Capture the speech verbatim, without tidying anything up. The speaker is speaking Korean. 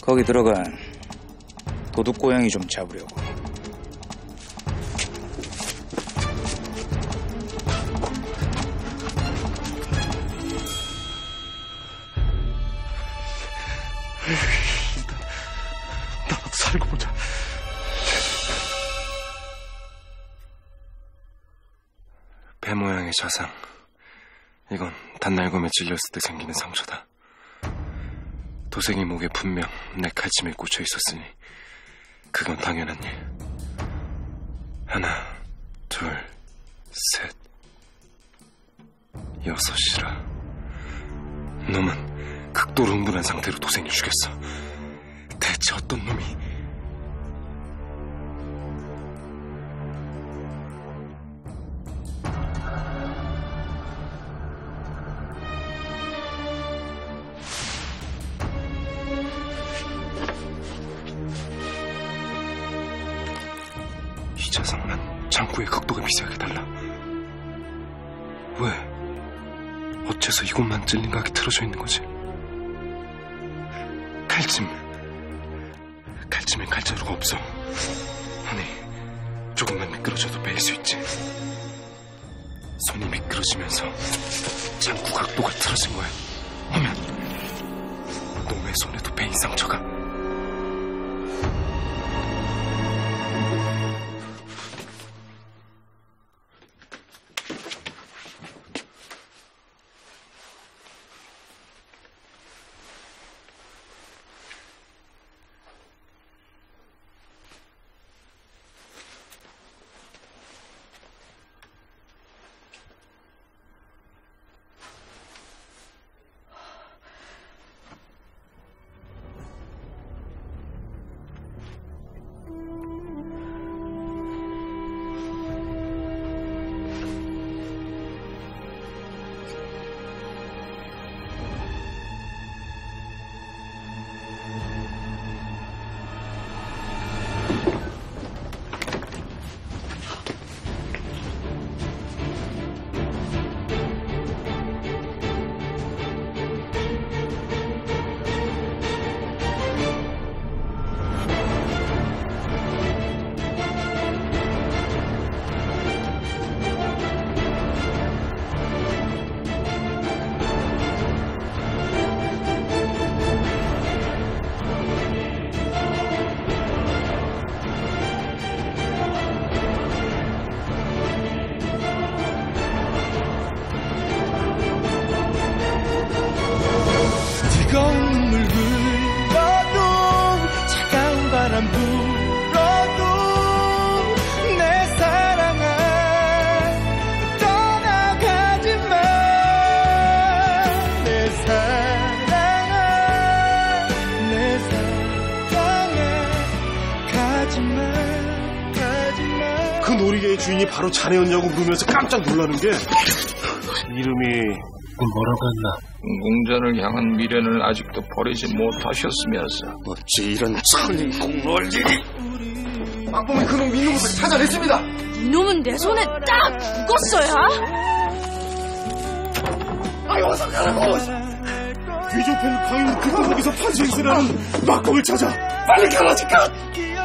거기 들어간 도둑고양이 좀 잡으려고. 나라도 살고 보자. 배 모양의 좌상. 이건 단날검에 찔렸을 때 생기는 상처다. 도생이 목에 분명 내 칼침에 꽂혀 있었으니 그건 당연한 일. 하나, 둘, 셋, 여섯이라. 놈은 극도로 흥분한 상태로 도생을 죽였어. 대체 어떤 놈이? 이 자상만 창고의 각도가 미세하게 달라. 왜? 어째서 이곳만 찔린 각이 틀어져 있는 거지? 칼침. 칼침엔 칼자루가 없어. 아니, 조금만 미끄러져도 베일 수 있지. 손이 미끄러지면서 창구 각도가 틀어진 거야. 하면 놈의 손에도 베인 상처가. 뜨거운 눈물 흘러도 차가운 바람 불어도 내 사랑아 떠나가지마. 내 사랑아 내 사랑아 가지마 가지마. 그 놀이개의 주인이 바로 자네였냐고 물으면서 깜짝 놀라는 게 이름이 뭐라고 했나? 공자를 향한 미련을 아직도 버리지 못하셨으면서 어찌 이런 천인 공로할 일이. 막범이 그놈 이놈을 찾아냈습니다. 이놈은 내 손에 딱 죽었어야. 아이 어서 가라고. 귀족팬 강인 그 구석에서 판생스라는 막범을 찾아 빨리 가라니까.